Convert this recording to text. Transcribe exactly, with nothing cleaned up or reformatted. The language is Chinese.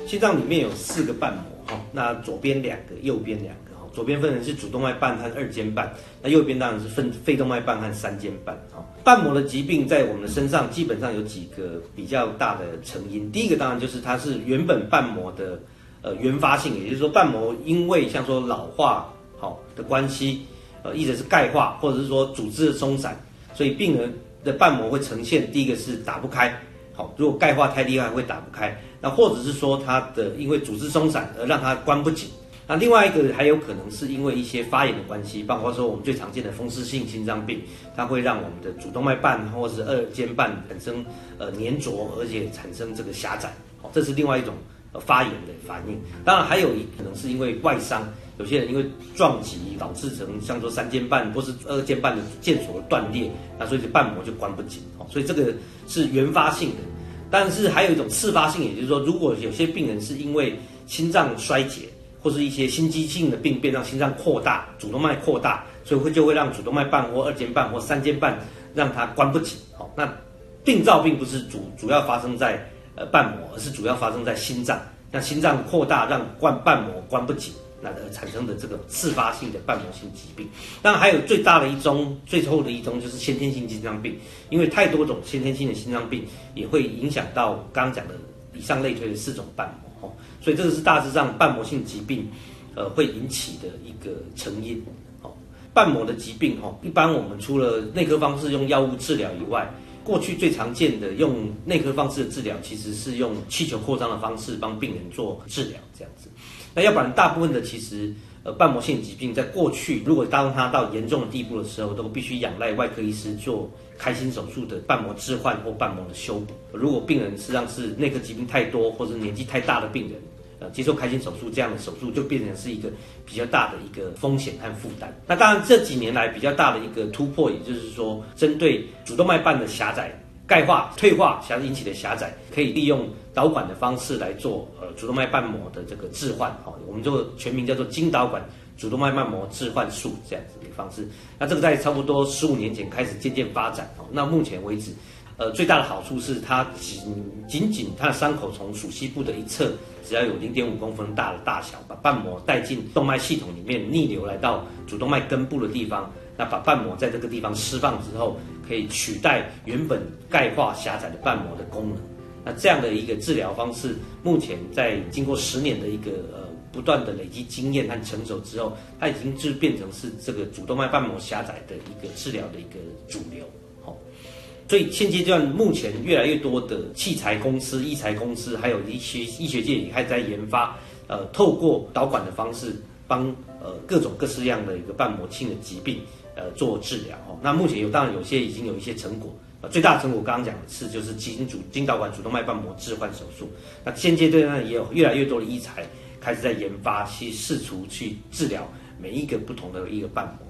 心脏里面有四个瓣膜哈，那左边两个，右边两个哈。左边分成是主动脉瓣和二尖瓣，那右边当然是分肺动脉瓣和三尖瓣哈。瓣膜的疾病在我们的身上基本上有几个比较大的成因。第一个当然就是它是原本瓣膜的呃原发性，也就是说瓣膜因为像说老化好的关系，呃，一直是钙化或者是说组织的松散，所以病人的瓣膜会呈现第一个是打不开。好，如果钙化太厉害会打不开，那或者是说它的因为组织松散而让它关不紧。那另外一个还有可能是因为一些发炎的关系，包括说我们最常见的风湿性心脏病，它会让我们的主动脉瓣或者是二尖瓣产生呃粘着，而且产生这个狭窄，好，这是另外一种呃发炎的反应。当然还有一可能是因为外伤，有些人因为撞击导致成像说三尖瓣或是二尖瓣的腱索的断裂，那所以瓣膜就关不紧，所以这个是原发性的。但是还有一种次发性，也就是说，如果有些病人是因为心脏衰竭，或是一些心肌性的病变让心脏扩大，主动脉扩大，所以会就会让主动脉瓣或二尖瓣或三尖瓣让它关不紧。好，那病灶并不是主主要发生在呃瓣膜，而是主要发生在心脏，让心脏扩大让冠瓣膜关不紧，那而产生的这个次发性的瓣膜性疾病。当然还有最大的一宗、最后的一宗就是先天性心脏病，因为太多种先天性的心脏病也会影响到刚刚讲的以上类推的四种瓣膜。所以这个是大致上瓣膜性疾病，呃，会引起的一个成因。哦，瓣膜的疾病，哈，一般我们除了内科方式用药物治疗以外，过去最常见的用内科方式的治疗，其实是用气球扩张的方式帮病人做治疗，这样子。那要不然大部分的其实，呃，瓣膜性疾病在过去，如果当它到严重的地步的时候，都必须仰赖外科医师做开心手术的瓣膜置换或瓣膜的修补。如果病人实际上是内科疾病太多，或者年纪太大的病人，呃，接受开心手术这样的手术就变成是一个比较大的一个风险和负担。那当然这几年来比较大的一个突破，也就是说，针对主动脉瓣的狭窄、钙化、退化狭引起的狭窄，可以利用导管的方式来做呃主动脉瓣膜的这个置换，好，我们就全名叫做经导管主动脉瓣膜置换术这样子的方式。那这个在差不多十五年前开始渐渐发展，那目前为止，呃，最大的好处是它仅仅仅它的伤口从属膝部的一侧，只要有零点五公分大的大小，把瓣膜带进动脉系统里面，逆流来到主动脉根部的地方，那把瓣膜在这个地方释放之后，可以取代原本钙化狭窄的瓣膜的功能。那这样的一个治疗方式，目前在经过十年的一个呃不断的累积经验和成熟之后，它已经就变成是这个主动脉瓣膜狭窄的一个治疗的一个主流。好，所以现阶段目前越来越多的器材公司、医材公司，还有医学医学界也开始在研发，呃，透过导管的方式帮呃各种各式样的一个瓣膜性的疾病呃做治疗。哦，那目前有当然有些已经有一些成果。呃，最大的成果刚刚讲的是就是经主经导管主动脉瓣膜置换手术。那现阶段呢，也有越来越多的医材开始在研发，去试图去治疗每一个不同的一个瓣膜。